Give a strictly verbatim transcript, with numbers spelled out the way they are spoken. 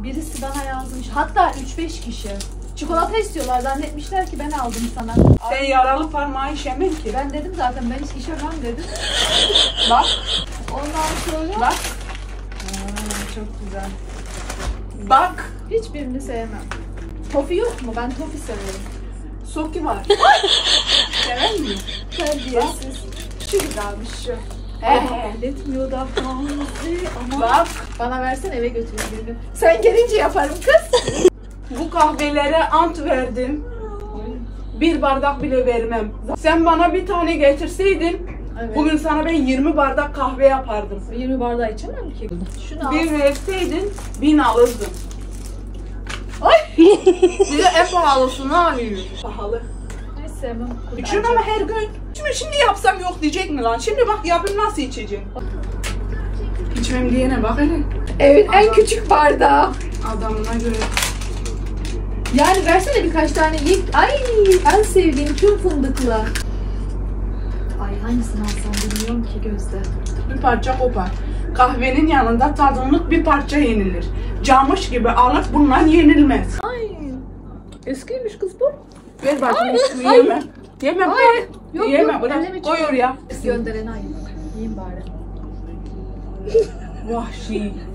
Birisi bana yazmış. Hatta üç beş kişi. Çikolata istiyorlar. Zannetmişler ki ben aldım sana. Sen yaralı parmağı işemen ki. Ben dedim zaten ben hiç işemem dedim. Bak. Ondan sonra. Bak. Aa, çok güzel. Bak. Hiçbirini sevmem. Tofi yok mu? Ben tofi seviyorum. Soki var. Sever miyim? Terbiyesiz. Şu güzelmiş şu. He. Etmiyor da fazla ama. Bak. Bana versen eve götürün birini. Sen gelince yaparım kız. Bu kahvelere ant verdim. Bir bardak bile vermem. Sen bana bir tane getirseydin, Evet. bugün sana ben yirmi bardak kahve yapardım. yirmi bardağı içemem ki. Şunu al. Bir verseydin, bin alırdın. Ay. Bir de en pahalısını alıyor. Pahalı. Hiç sevmem. İçiyorum ama her gün. Şimdi, şimdi yapsam yok diyecek mi lan? Şimdi bak yapayım nasıl içeceğim. İçmem diyene bak hele. Evet, en küçük bardağı. Adamına göre. Yani versene birkaç tane yiyip. Ay en sevdiğim tüm fındıklı. Ay hangisini alsam bilmiyorum ki Gözde. Bir parça kopar. Kahvenin yanında tadımlık bir parça yenilir. Camış gibi alır bundan yenilmez. Ay eskiymiş kız bu. Ver bakayım. Ay, Yeme. Yeme. Ay, yok Yeme. yok. Bırak. Elleme Koy çıkıyor. oraya. Gönderene ayıp. Yiyeyim bari. Vahşi.